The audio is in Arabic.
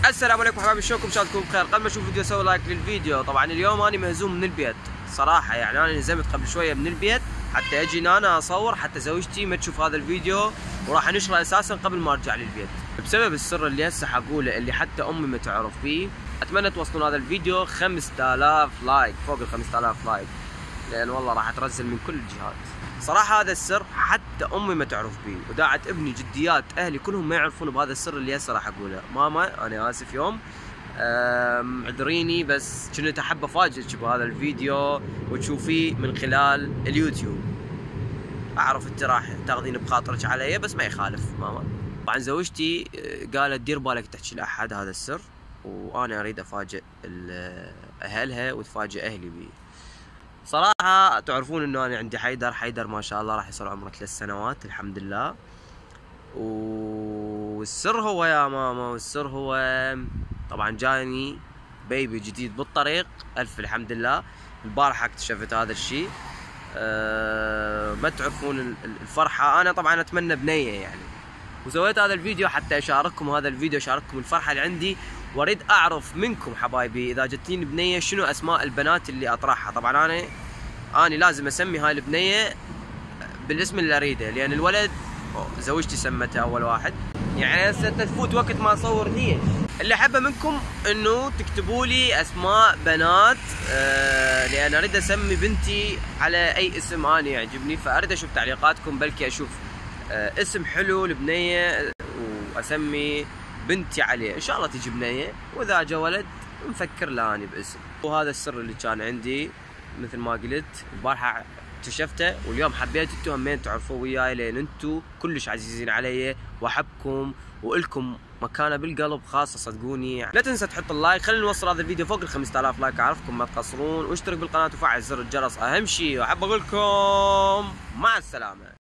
السلام عليكم حبايبي، شلونكم؟ ان شاء الله تكونوا بخير. قبل ما اشوف فيديو سوي لايك للفيديو. طبعا اليوم انا مهزوم من البيت صراحه، يعني انا نزلت قبل شويه من البيت حتى اجي انا اصور حتى زوجتي ما تشوف هذا الفيديو، وراح انشره اساسا قبل ما ارجع للبيت بسبب السر اللي هسه حقوله اللي حتى امي ما تعرف فيه. اتمنى توصلون هذا الفيديو 5000 لايك، فوق ال 5000 لايك، لان والله راح اترزل من كل الجهات. صراحه هذا السر حتى امي ما تعرف بيه، وداعت ابني جديات اهلي كلهم ما يعرفون بهذا السر اللي هسه راح اقوله. ماما انا اسف يوم، اعذريني، بس كنت احب افاجئك بهذا الفيديو وتشوفيه من خلال اليوتيوب. اعرف انت راح تاخذين بخاطرك علي، بس ما يخالف ماما. طبعا زوجتي قالت دير بالك تحكي لاحد هذا السر، وانا اريد افاجئ اهلها وتفاجئ اهلي بيه. صراحة تعرفون انه انا عندي حيدر ما شاء الله راح يصير عمره 3 سنوات الحمد لله. والسر هو يا ماما، والسر هو طبعا جاني بيبي جديد بالطريق، الف الحمد لله. البارحة اكتشفت هذا الشيء. ما تعرفون الفرحة، انا طبعا اتمنى بنية يعني، وسويت هذا الفيديو حتى اشارككم هذا الفيديو، اشارككم الفرحة اللي عندي، واريد اعرف منكم حبايبي اذا جتيني بنيه شنو اسماء البنات اللي اطرحها. طبعا انا لازم اسمي هاي البنيه بالاسم اللي اريده، لان الولد زوجتي سمته اول واحد. يعني هسه تفوت وقت ما اصور ليش. اللي احبه منكم انه تكتبوا لي اسماء بنات، لان اريد اسمي بنتي على اي اسم انا يعجبني، فاريد اشوف تعليقاتكم، بلكي اشوف اسم حلو لبنيه واسمي بنتي عليه. ان شاء الله تجي بنيه، واذا جا ولد نفكر له اني باسم. وهذا السر اللي كان عندي مثل ما قلت البارحه اكتشفته، واليوم حبيت انتم همين تعرفوا وياي، لان انتم كلش عزيزين علي واحبكم والكم مكانه بالقلب خاصه صدقوني. لا تنسى تحط اللايك، خلينا نوصل هذا الفيديو فوق ال 5000 لايك، اعرفكم ما تقصرون، واشترك بالقناه وفعل زر الجرس. اهم شيء واحب اقول لكم مع السلامه.